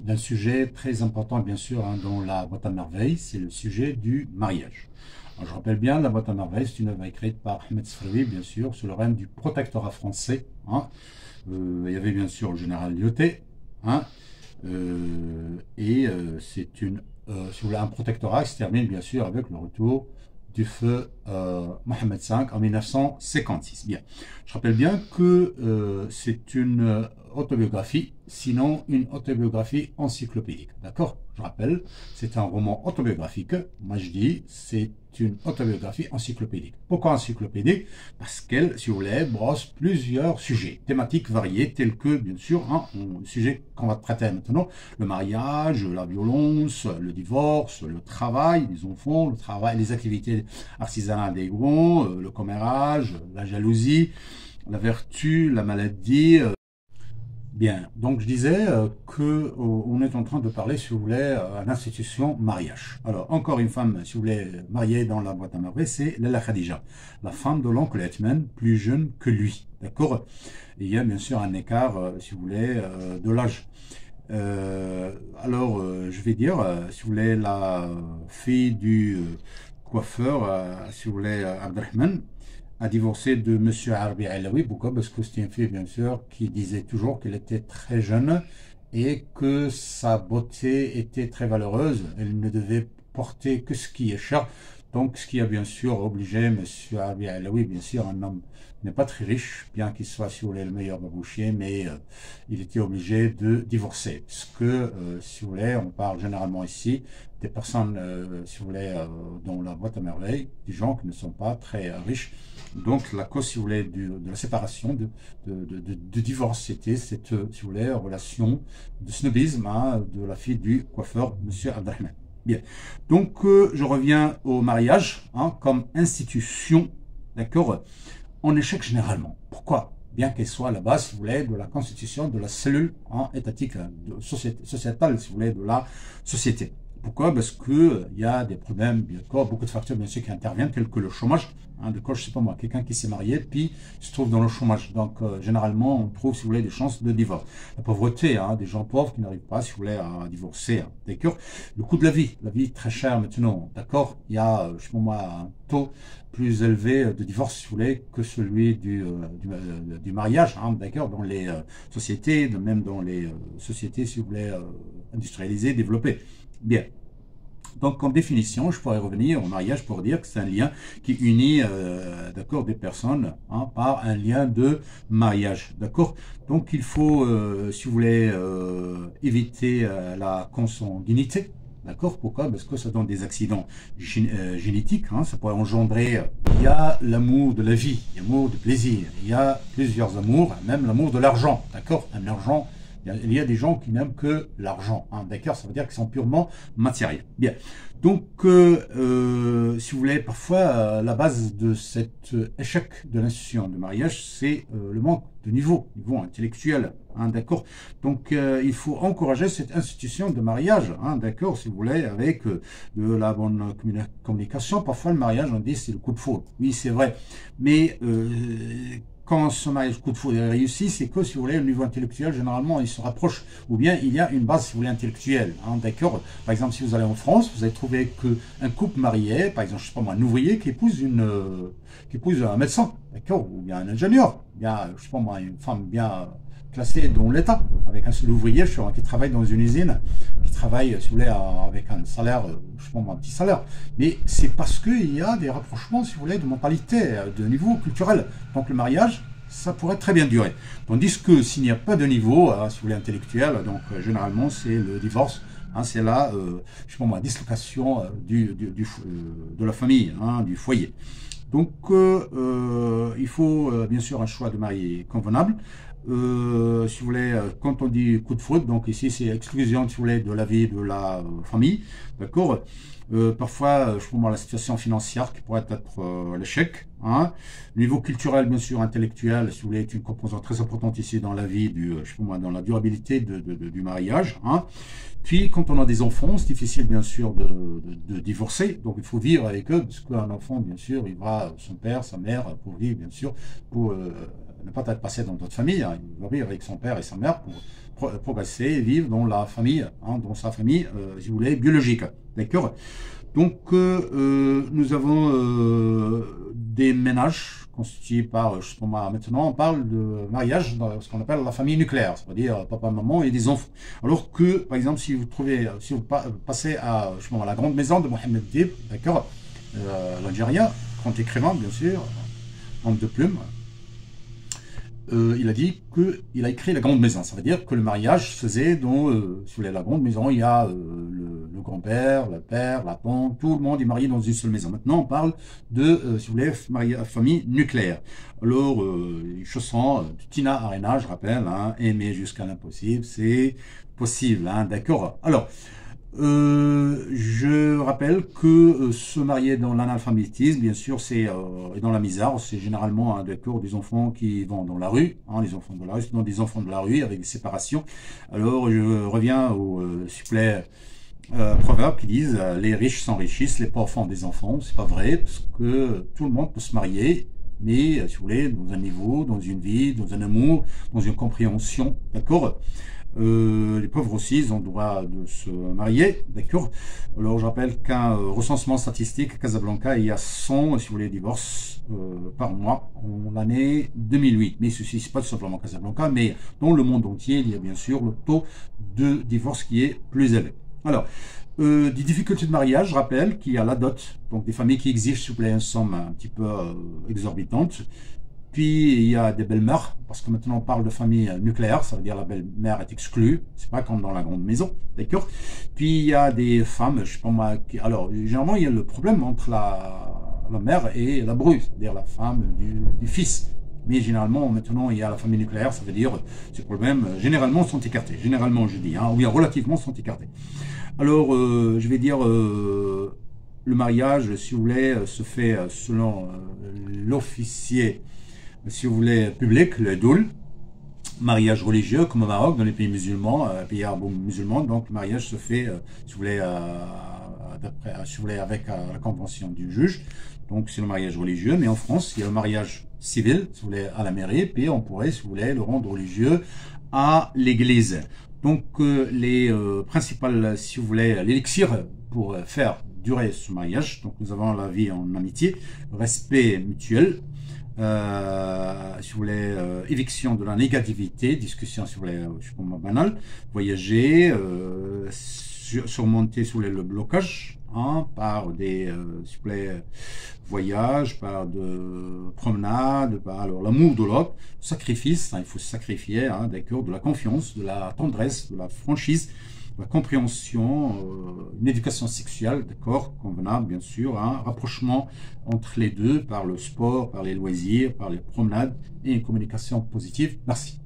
d'un sujet très important, bien sûr, hein, dans la boîte à merveilles, c'est le sujet du mariage. Alors, je rappelle bien, la boîte à merveilles, c'est une œuvre écrite par Ahmed Sfawi, bien sûr, sous le règne du protectorat français. Hein. Il y avait bien sûr le général Lyautey, hein, c'est si vous voulez, un protectorat qui se termine bien sûr avec le retour du feu Mohamed V en 1956. Bien, je rappelle bien que c'est une autobiographie, sinon une autobiographie encyclopédique. D'accord? Je rappelle, c'est un roman autobiographique. Moi je dis, c'est une autobiographie encyclopédique. Pourquoi encyclopédique? Parce qu'elle, si vous voulez, brosse plusieurs sujets, thématiques variées, tels que, bien sûr, hein, le sujet qu'on va traiter maintenant, le mariage, la violence, le divorce, le travail des enfants, le travail, les activités artisanales des grands, le commérage, la jalousie, la vertu, la maladie. Bien, donc je disais qu'on est en train de parler, si vous voulez, à l'institution mariage. Alors, encore une femme, si vous voulez, mariée dans la boîte à merveilles, c'est Lalla Khadija, la femme de l'oncle Hetman, plus jeune que lui, d'accord? Il y a bien sûr un écart, si vous voulez, de l'âge. Je vais dire, si vous voulez, la fille du coiffeur, si vous voulez, Abdelrahman, a divorcé de M. Arbi Alaoui. Pourquoi? Parce que c'était une fille, bien sûr, qui disait toujours qu'elle était très jeune et que sa beauté était très valeureuse. Elle ne devait porter que ce qui est cher. Donc, ce qui a bien sûr obligé M. Arbi Alaoui, bien sûr, un homme n'est pas très riche, bien qu'il soit, si vous voulez, le meilleur babouchier, mais il était obligé de divorcer. Parce que, si vous voulez, on parle généralement ici des personnes, si vous voulez, dans la boîte à merveilles, des gens qui ne sont pas très riches. Donc, la cause, si vous voulez, de la séparation, de divorce, c'était cette, si vous voulez, relation de snobisme hein, de la fille du coiffeur, M. Abdelrahman. Bien. Donc, je reviens au mariage hein, comme institution, d'accord, en échec généralement. Pourquoi? Bien qu'elle soit à la base, si vous voulez, de la constitution de la cellule hein, étatique, sociétale, si vous voulez, de la société. Pourquoi? Parce que il y a des problèmes, bien sûr, beaucoup de facteurs bien sûr qui interviennent, tels que le chômage. Hein, de quoi, je sais pas moi, quelqu'un qui s'est marié puis se trouve dans le chômage. Donc généralement, on trouve, si vous voulez, des chances de divorce. La pauvreté, hein, des gens pauvres qui n'arrivent pas, si vous voulez, à divorcer. Hein, d'accord. Le coût de la vie est très chère maintenant. D'accord. Il y a, je sais pas moi, un taux plus élevé de divorce, si vous voulez, que celui du mariage. Hein, d'accord. Dans les sociétés, même dans les sociétés, si vous voulez, industrialisées, développées. Bien. Donc, en définition, je pourrais revenir au mariage pour dire que c'est un lien qui unit, d'accord, des personnes hein, par un lien de mariage, d'accord. Donc, il faut, si vous voulez, éviter la consanguinité, d'accord. Pourquoi? Parce que ça donne des accidents génétiques, hein, ça pourrait engendrer. Il y a l'amour de la vie, il y a l'amour du plaisir, il y a plusieurs amours, même l'amour de l'argent, d'accord. Un argent. Il y a des gens qui n'aiment que l'argent, hein, d'accord. Ça veut dire qu'ils sont purement matériels. Bien. Donc, si vous voulez, parfois, la base de cet échec de l'institution de mariage, c'est le manque de niveau intellectuel, hein, d'accord. Donc, il faut encourager cette institution de mariage, hein, d'accord, si vous voulez, avec de la bonne communication. Parfois, le mariage, on dit, c'est le coup de foudre. Oui, c'est vrai. Mais quand ce mariage coup de foudre est réussi, c'est que, si vous voulez, le niveau intellectuel, généralement, il se rapproche, ou bien il y a une base, si vous voulez, intellectuelle. Hein, d'accord. Par exemple, si vous allez en France, vous allez trouver qu'un couple marié, par exemple, je sais pas moi, un ouvrier qui épouse un médecin, d'accord, ou bien un ingénieur, bien, je sais pas moi, une femme bien classée dans l'État, avec un seul ouvrier qui travaille dans une usine, qui travaille, si vous voulez, avec un salaire, je sais pas moi, un petit salaire. Mais c'est parce qu'il y a des rapprochements, si vous voulez, de mentalité, de niveau culturel. Donc le mariage, ça pourrait très bien durer. Tandis que s'il n'y a pas de niveau, si vous voulez, intellectuel, donc généralement c'est le divorce. Hein, c'est la, je sais pas moi, dislocation de la famille, hein, du foyer. Donc il faut bien sûr un choix de marié convenable. Si vous voulez, quand on dit coup de foudre, donc ici c'est exclusion, si vous voulez, de la vie de la famille, d'accord. Parfois, je pense la situation financière qui pourrait être l'échec. Hein. Le niveau culturel, bien sûr, intellectuel, si vous voulez, est une composante très importante ici dans la vie je sais pas moi, dans la durabilité du mariage. Hein. Puis, quand on a des enfants, c'est difficile, bien sûr, de divorcer. Donc, il faut vivre avec eux, parce qu'un enfant, bien sûr, il va son père, sa mère, pour vivre, bien sûr, pour ne pas être passé dans d'autres familles. Hein. Il va vivre avec son père et sa mère pour progresser et vivre dans la famille, hein, dans sa famille, si vous voulez, biologique. D'accord? Donc, nous avons des ménages constitués par, justement, maintenant, on parle de mariage dans ce qu'on appelle la famille nucléaire, c'est-à-dire papa, maman et des enfants. Alors que, par exemple, si vous passez à, justement, à la grande maison de Mohamed Dib, d'accord, l'Algérien, grand écrivain, bien sûr, homme de plume, il a dit qu'il a écrit la grande maison. Ça veut dire que le mariage se faisait dans, si vous voulez, la grande maison, il y a le grand-père, le père, la tante, tout le monde est marié dans une seule maison. Maintenant, on parle de, si vous voulez, famille nucléaire. Alors, les chaussons de Tina Arena, je rappelle, hein, aimer jusqu'à l'impossible, c'est possible, hein, d'accord. Alors, je rappelle que se marier dans l'analphabétisme, bien sûr, c'est et dans la misère, c'est généralement un décor des enfants qui vont dans la rue, hein, les enfants de la rue, sinon des enfants de la rue avec des séparations. Alors, je reviens au supplément proverbe qui disent les riches s'enrichissent, les pauvres font des enfants. C'est pas vrai parce que tout le monde peut se marier, mais si vous voulez, dans un niveau, dans une vie, dans un amour, dans une compréhension, d'accord. Les pauvres aussi, ils ont le droit de se marier, d'accord. Alors, je rappelle qu'un recensement statistique à Casablanca, il y a 100, si vous voulez, divorces par mois en l'année 2008. Mais ceci, c'est pas simplement Casablanca, mais dans le monde entier, il y a bien sûr le taux de divorce qui est plus élevé. Alors, des difficultés de mariage, je rappelle qu'il y a la dot, donc des familles qui exigent, s'il vous plaît, une somme un petit peu exorbitante. Puis il y a des belles-mères, parce que maintenant on parle de famille nucléaire, ça veut dire la belle-mère est exclue, c'est pas comme dans la grande maison, d'accord. Puis il y a des femmes, je sais pas moi, alors généralement il y a le problème entre la mère et la bru, c'est-à-dire la femme du fils. Mais généralement, maintenant, il y a la famille nucléaire, ça veut dire ces problèmes, généralement, sont écartés. Généralement, je dis, hein, ou bien relativement, sont écartés. Alors, je vais dire, le mariage, si vous voulez, se fait selon l'officier, si vous voulez, public, le doul. Mariage religieux, comme au Maroc, dans les pays musulmans, pays arabes musulmans. Donc, le mariage se fait, si vous voulez, si vous voulez, avec la convention du juge. Donc, c'est le mariage religieux. Mais en France, il y a le mariage civil, si vous voulez, à la mairie. Puis, on pourrait, si vous voulez, le rendre religieux à l'église. Donc, les principales, si vous voulez, l'élixir pour faire durer ce mariage. Donc, nous avons la vie en amitié, respect mutuel, si vous voulez, éviction de la négativité, discussion, si vous voulez, je suis pas banal, voyager, surmonter, si vous voulez, le blocage, hein, par des, s'il vous plaît, voyages, par de promenades, par alors l'amour de l'autre, sacrifice, hein, il faut se sacrifier, hein, d'accord, de la confiance, de la tendresse, de la franchise, la compréhension, une éducation sexuelle, d'accord, convenable bien sûr, un rapprochement entre les deux par le sport, par les loisirs, par les promenades et une communication positive. Merci.